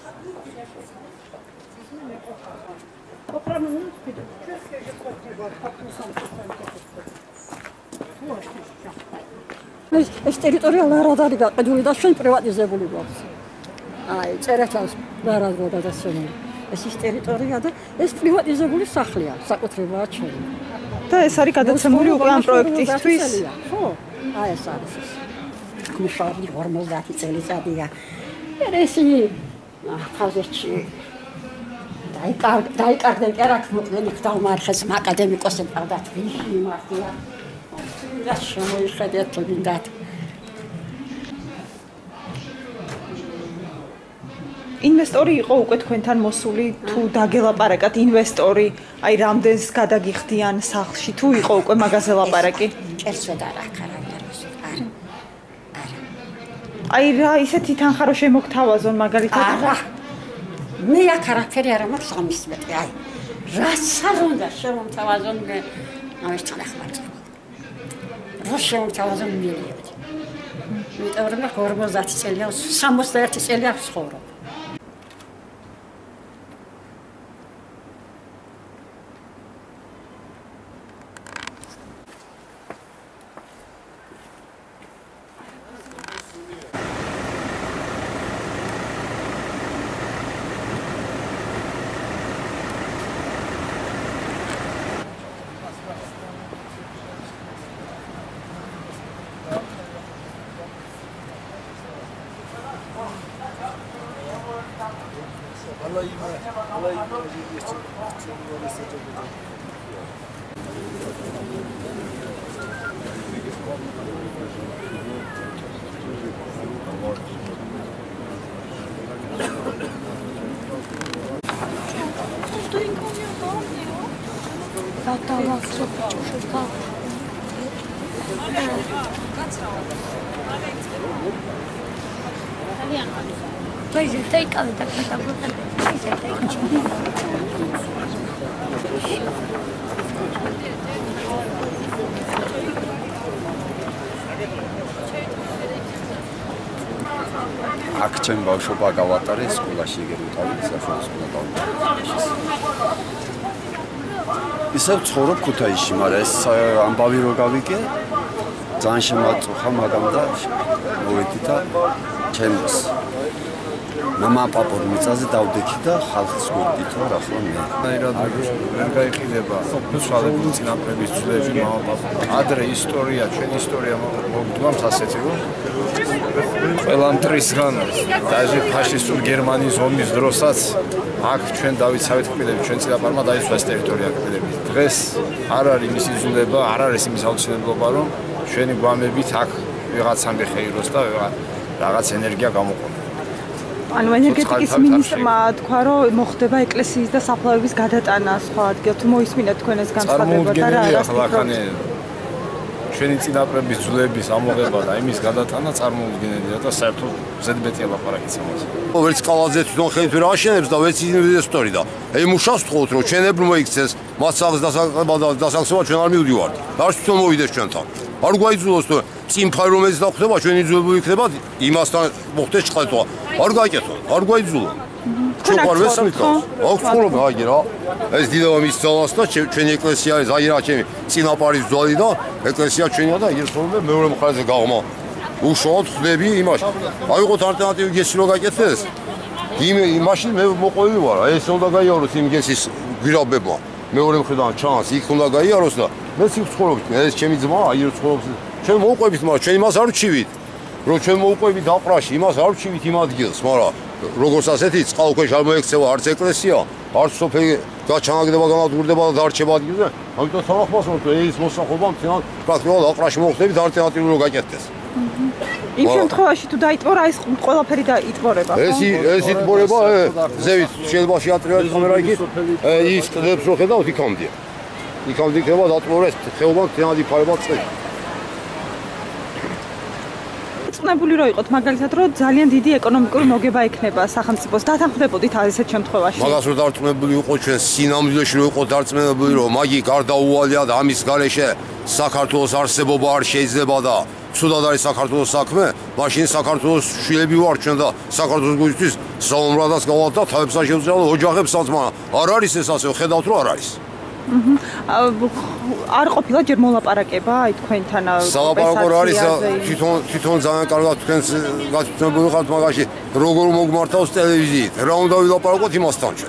ეს ტერიტორია არ არის გაყიდული და შენ პრივატიზებული გვაქვს. აი, წერეთავს არ არის გადაცემული. ეს ის ტერიტორია და ეს პრივატიზებული სახლია, საკუთრებაა ჩემი. და ეს არის გადაცემული უკვე ამ პროექტისთვის? ხო, აი ეს არის. მუშაობდი 50 წელიწადია. ეს თავზეში დაიკარგდნენ კერაქ მოკლენი ხდალმარხეს აკადემიკოსი პარდათ ვიში მართია. და შემოიხედეთ თუნდაც. ინვესტორი იყო უკვე თქვენთან მოსული თუ დაგელაპარაკათ ინვესტორი, აი რამდენს გადაგიხდიან სახლში თუ იყო უკვე მაგაზე ლაპარაკი? ჭერსვე და რა ხარაგეროს. არა. აი რა ისეთი თანხა რო შემოგთავაზონ მაგალითად? არა. მე აქ არაფერი არ მაქვს 3 მეტრი. აი. რასაც უნდა შემომთავაზონ მე ეს თანხმარს. რა შემომთავაზონ მილიონი. იმიტომ რომ 50 წელია 61 წელია ვცხოვრობ. აქ ჩემ ბავშვობა გავატარე სკოლაში გერუტავი საშუალო სკოლა გავატარე. ისევ ცხოვრობ ქუთაისში, მაგრამ ეს ამბავი რო გავიგე, ძალიან შემაწუხა მაგამ და მოვედი და ჩემს მამა პაპურ მიწაზე დავდექი და ხალხს გვერდითო რა ხო მე. ნაირად ვერ გაიყიდება სოციალური წინაპრების ძვლები მამა პაპა. ადრე ისტორია, ჩვენ ისტორია მოგდვამს ასეთი რომ ყველამტრისგან დაჟე ფაშისტურ გერმანიის ომის დროსაც აქ ჩვენ დავიცავეთ კბილები, ჩვენ წინაპარმა დაიცვა ეს ტერიტორია კბილები. დღეს არ არის მისი ძვლება, არ არის იმის აუცილებლობა რომ ჩვენი გვამებით აქ ვიღაცამ გეხეიროს და რაღაც ენერგია გამოყენოს. ანუ ენერგეტიკის მინისტრმა თქვა რომ მოხდება ეკლესიის და საფლავების გადატანა სხვა ადგილ თუ მოისმინეთ თქვენ ეს განცხადება და რა არის ჩვენი წინაპრების ძვლების ამოღება და იმის გადატანა წარმოუდგენელია და საერთოდ ზედმეტია ლაპარაკიც ამაზე. ვერც ყალაძე თვითონ ხელით ვერ აშენებს და ვერც ინვესტორი და ემუშავს თხოვთ რომ ჩვენებრივ მოიქცეს მათ სახლს დასახსება ჩვენ არ მივდივართ. არ თვითონ მოვიდეს ჩვენთან. არ გვაიძულოს თუ წინფარი რომელიც დახვდება ჩვენი ძვლები იქნება იმასთან მოხდეს ჭყალტვა. არ გაიკეთოთ, არ გვაიძულო. ჩვენ ყარ ვესმით. აქვს ხოლმე აგი რა. ეს დიდება მის ძალას და ჩვენი ეკლესია არის აი რა ჩემი წინაპარის ძვალი და ეკლესია ჩვენია და ის ხოლმე მეორე მხარეზე გავმა. უშუალოდ ხდები იმაში. აიღოთ ალტერნატივი გესი რო გაიკეთეს. იმაში მე მოყვევი ვარ. ეს უნდა გაიაროს იმ გესის გვირაბებმა. მეორე მხრიდან ჩანს, იქ უნდა გაიაროს და მეც იქ ცხოვრობთ. ეს ჩემი ძმა აი რო ცხოვრობს. ჩვენ მოვყვებით, მაგრამ ჩვენ იმას არ ვჩივით. რომ ჩვენ მოვყვებით აპრაში, იმას არ ვჩივით იმ ადგილს, მაგრამ როგორც ასეთი წყალქვეშ არ მოექცევა არც ეკლესია, არც სოფელი გაჩანაგდება, განადგურდება და დარჩება ადგილზე. ამიტომ სამახმას რომ ეს მოსახლეობა მთლიანად პრაქტიკულად აპრაში მოხდებით ალტერნატივი რო გაკეთდეს. იმ შემთხვევაში თუ დაიტბორა ეს ყველაფერი დაიტბორება. ეს იტბორება ზევით შეიძლება შეატრიალოს კამერა იქით. ის კლებს რო ხედავთ იქამდე. იქამდე იქნება დატბორეს ხეობა მთლიანად იფარება წყლით. წნებული რო იყოთ მაგალითად რომ ძალიან დიდი ეკონომიკური მოგება ექნება სახელმწიფოს დათანხმდებოდით ასეთ შემთხვევაში. მაგას რო დარწმუნებული ვიყოთ ჩვენ სინამდვილეში რო ვიყოთ დარწმუნებული რომ მაგი გარდაუვალია და ამის გარეშე საქართველოს არსებობა არ შეიძლება და ცუდად არის საქართველოს საქმე, მაშინ საქართველოს შვილები ვარ ჩვენ და საქართველოს გույისთვის საომრადაც გავალთ და თავებსაც შევძლებთ, ოჯახებსაც, მაგრამ არ არის ეს ასე, ხედავთ რომ არ არის. არ ყოფილა ჯერ მოლაპარაკება აი თქვენთან სალაპარაკო რა არის თვითონ ძალიან კარგად თქვენს გაწვდომებული ხართ მაგაში როგორ მოგმართავს ტელევიზიით რა უნდა ვილაპარაკოთ იმასთან ჩვენ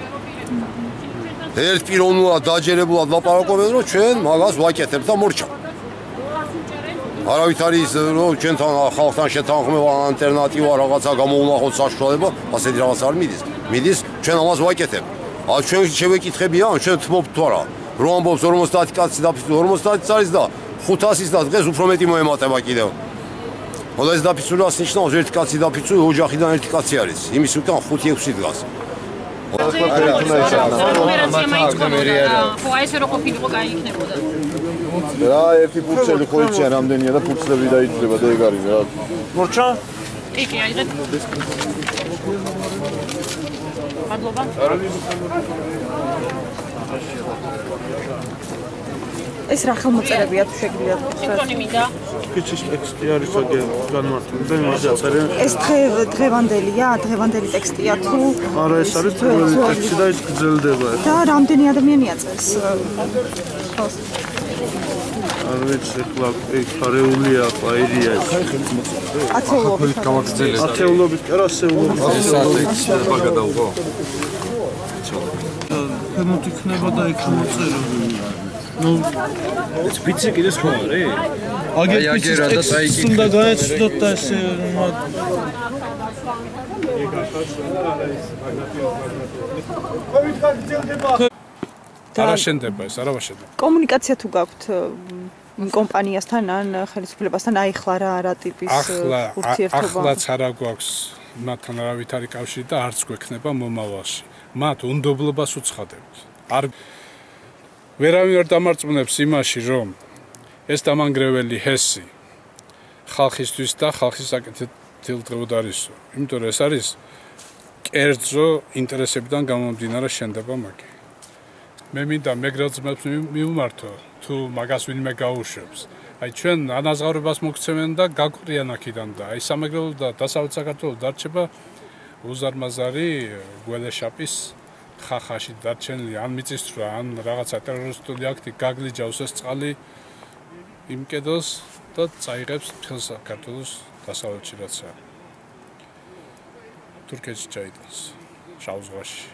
ერთ პიროვნულად დაჯერებულად ლაპარაკობენ რომ ჩვენ მაგას ვაკეთებთ და მორჩა არავით არის რომ ჩვენთან ხალხთან შეთანხმება ალტერნატივა რაღაცა გამოუნახოთ საშუალება ასეთი რაღაც არ მიდის ჩვენ ამას ვაკეთებთ ჩვენ შევეკითხებიან ჩვენ თმობთ არა რომ ამბობს 50 კაცი დაფიცული 50 არის და 500-ის და დღეს უფრო მეტი მოემატება კიდევ. ხოლო ეს დაფიცული ასნიშნავს ერთი კაცი დაფიცული ოჯახიდან ერთი კაცი არის. იმის უკან 5-6 დგას. ხო აი ესე რო ყოფილიყო კაი იქნებოდა. რა ერთი ფურცელი ხო იციან რამდენია და ფურცლები დაიჭრება და ეგ არის რა. მორჩა? კი, აიღეთ. მადლობა. ეს რა ხელმოწერებია თუ შეგიძლიათ სინქრონი მინდა? კიჩის ტექსტი არის განმარტული და დაწერილი. ეს დღევანდელია, დღევანდელი ტექსტია თუ არა ეს არის დღევანდელი ტექსტი და ის გრძელდება. და რამდენი ადამიანია წერს? არ ვიცი ახლა ფარეულია, ყაირია ეს. ათეულობით გამაგრძელეს. ათეულობით, არა ასეულობით. ეს არის ბაგადაუღო. ხემოთ იქნება და იქ მოწერო. ნუ ეს ფიცი კიდეს ხო არის? აგერ და საიკი. უნდა გაეცდოთ და ეს არა შენდება ეს, არა შენდება. კომუნიკაცია თუ გაქვთ კომპანიასთან ან ხელისუფლებასთან აიხლა რა ტიპის ურთიერთობა? ახლაც არა გვაქვს მათთან არავითარი კავშირი და არც გვექნება მომავალში. მათ უნდობლობას უცხადებთ. არ ვერავინ არ დამარწმუნებს იმაში, რომ ეს დამანგრეველი ჰესი ხალხისთვის და ხალხის საკეთილდღეოდ არისო. იმიტომ რომ ეს არის კერძო ინტერესებიდან გამომდინარე შენდება მაგი. მე მინდა მეგრელძმებს მივმართო თუ მაგას ვინმე გაუშვებს. აი ჩვენ ანაზღაურებას მოგცემენ და გაგვყრიან აქედან და აი სამეგრელო და დასავლეთ საქართველოს დარჩება უზარმაზარი გველეშაპის ხახაში დარჩენილი ან მიწისძვრა ან რაღაცა ტერორისტული აქტი გაგლიჯავს ეს წყალი იმ კედელს და წაიღებს მთელ საქართველოს დასავლეთში რაცა თურქეთში ჩაიტანს შავ ზღვაში.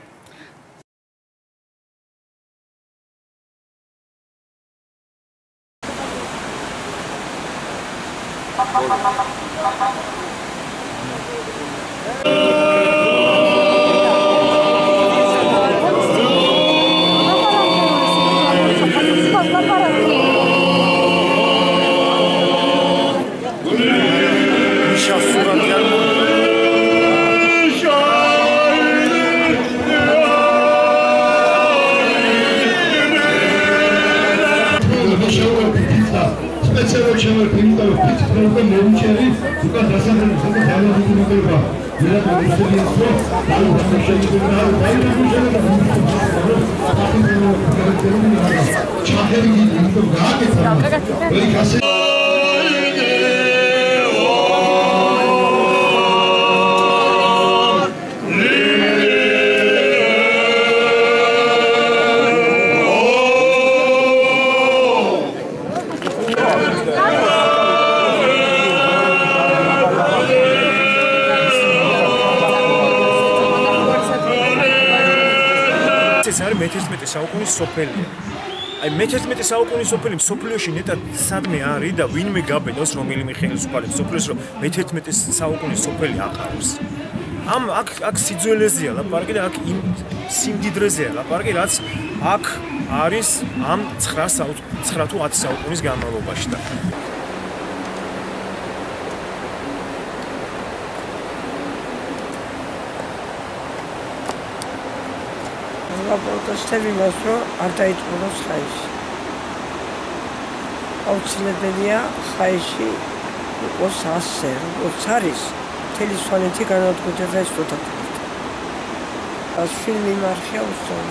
მე-11 საუკუნის სოფელია. აი მე-11 საუკუნის სოფელი სოფლიოში ნეტად სადმე არის და ვინმე გაბედავს რომელიმე ხელისუფალებს სოფლიოს რომ მე-11 საუკუნის სოფელი აყაროს. აქ სიძველეზეა ლაპარაკი და აქ იმ სიმდიდრეზეა ლაპარაკი რაც აქ არის ამ 9 თუ 10 საუკუნის განმავლობაში და პროტესტები მას რომ არ დაიწყოს ხაიში. აუცილებელია ხაიში იყოს ასე, როგორც არის. მთელი სვანეთი განადგურდება ეს პროტესტები. ეს ფილმი მარხია უსწავლთ.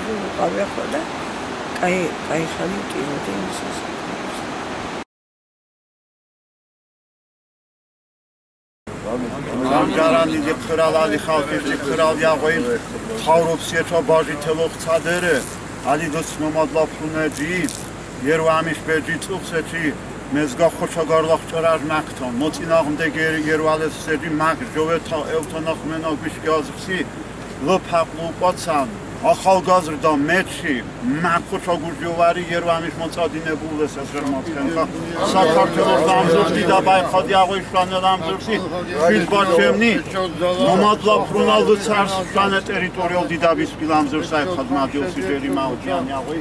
ყავი ახლა და კაი ხანი ტიროდი იმისას. გამჯარანი ხრალალი ხალხი ხრალიაღვი თავრობს ერთო ბაჟი თელოხცადერე ალი დოც მომადლა ფუნეჯი ერვა ამის ბეჯი წუხსეთი მეზგა ხოჩა გარლახჭრარ მაქთონ მოწინააღმდეგე ერვალეს სეჯი მაგ ჯოვეთა ელთონახმენა გიშგაზხი ლოფაყლუ ყვაცან ახალგაზრდა მეჩი მაქოჩა გურჯოვარი ერვამის მოწადინებულეს ეს რამოთქენხა საქართველოს დამზრდი და ბაიხადი აღვიშვანა დამზრდი ფიზბაჩემნი მომადლა ფრუნალდო ცარს ფლანე ტერიტორიულ დიდაბის ფილამზრ საერთოდ მადიოსი ჯერი მაუჯანი აღვი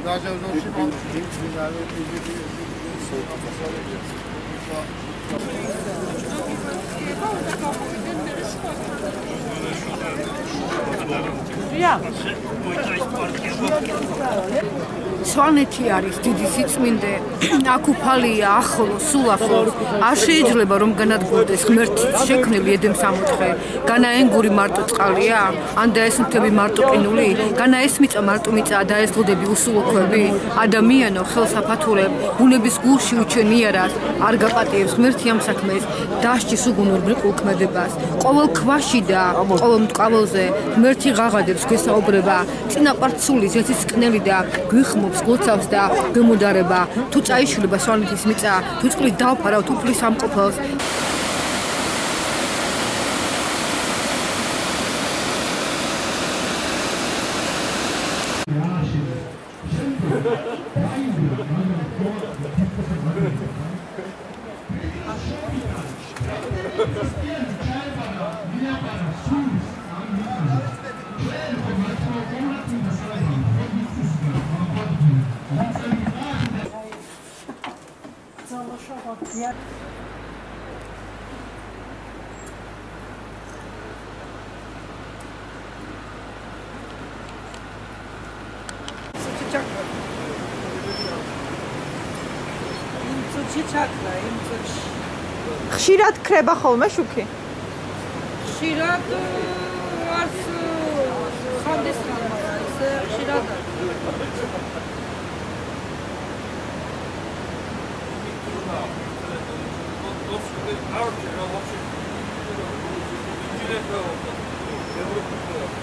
სვანეთი არის დიდი სიწმინდე, აქ უფალია, ახლო, სულ ახლო. არ შეიძლება რომ განადგურდეს ღმერთის შექმნილი ედემს ამოთხე. განა ენგური მარტო წყალია, ან და ეს მთები მარტო ყინული, განა ეს მიწა მარტო მიწაა და ეს ღლდები усულო ქვები. ადამიანო, ხელსაფათურებ, ბუნების გულში უჩენიარას, არ გაპატიებს ღმერთი ამ საქმეს, დასჭის უგუნურ ბრიყულ ქმედებას. ყოველ ქვაში და ყოველ მტკაველზე ღმერთი ღაღადებს გვესაუბრება, წინაპართ სული ზეთის კნელი და გვიხმობს გლოცავს და გემუდარება. თუ წაიშლება სვანეთის მიწა, თუ წყლით დავფარავთ უფლის ამყოფელს. ხშირად ქრება ხოლმე შუქი? ხშირად არც ხანდის ხანდა, ესე ხშირად არის.